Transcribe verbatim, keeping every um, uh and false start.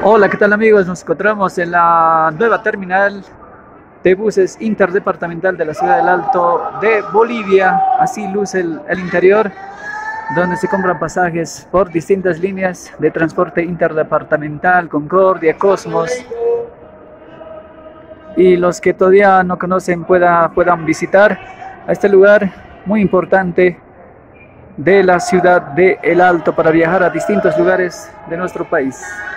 Hola, ¿qué tal amigos? Nos encontramos en la nueva terminal de buses interdepartamental de la ciudad del Alto de Bolivia. Así luce el, el interior, donde se compran pasajes por distintas líneas de transporte interdepartamental, Concordia, Cosmos. Y los que todavía no conocen pueda, puedan visitar a este lugar muy importante de la ciudad de El Alto para viajar a distintos lugares de nuestro país.